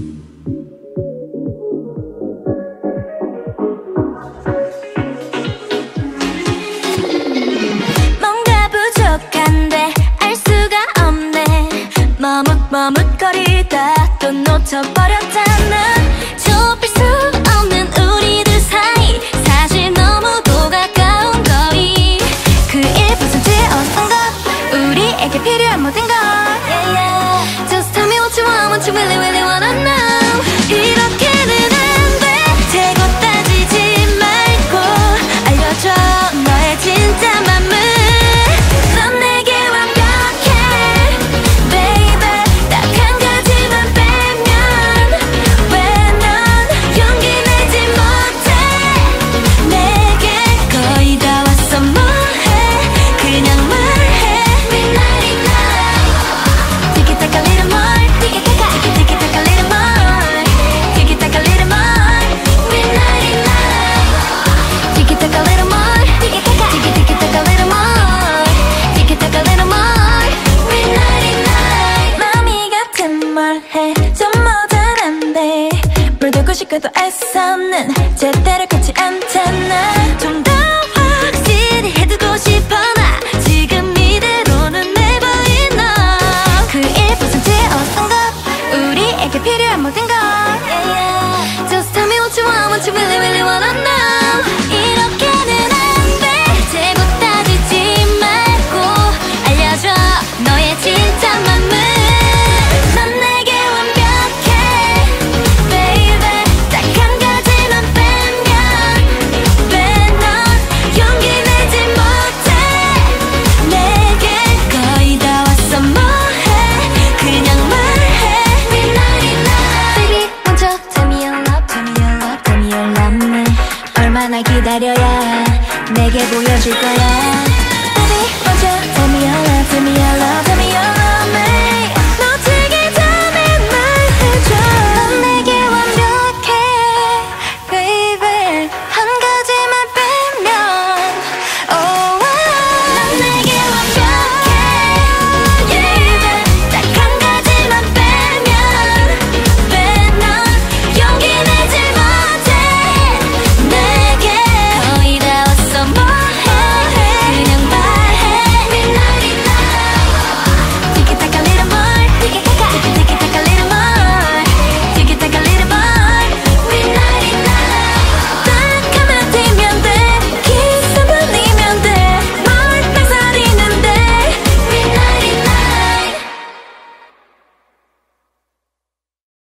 뭔가 부족한데 알 수가 없네. 머뭇머뭇거리다 또 놓쳐버렸잖아. 좁힐 수 없는 우리들 사이 사실 너무도 가까운 거리. 그 1% 어떤 것 우리에게 필요한 모든 것 yeah, yeah. Just tell me what you really really wanna know. 이렇게는 안 돼. 재고 따지지 말고 알려줘 너의 진짜 맘을. 넌 내게 완벽해 baby. 딱 한 가지만 빼면 왜 넌 용기 내지 못해. 내게 거의 다 왔어 뭐해. 그냥 말해. Midnight night. Tiki-Taka little more. Tiki-Taka little more. Tiki-Taka little more. Midnight night. Tiki-Taka little more. Tiki-Taka little more. Tiki-Taka little more. Midnight night. 마음이 같은 뭘 해. 좀 모자란데 뭘 되고 싶어도 애써는 제대로 같지 않잖아. 좀 더 확실히 해두고 싶어 나 지금 이대로는 never enough. 그 1% 어떤 것 우리에게 필요한 모든 것 yeah, yeah. Just tell me what you really really wanna know. 이렇게는 안 돼. 재고 따지지 말고 알려줘 너의 진짜 맘을. 넌 내게 완벽해 baby. 딱 한 가지만 빼면 왜 넌 용기 내지 못해. 내게 거의 다 왔어 뭐해. 그냥 말해. Midnight night. Baby 먼저 tell me your love. Tell me your love. Tell me your love. 얼마나 기다려야 내게 보여줄 거야.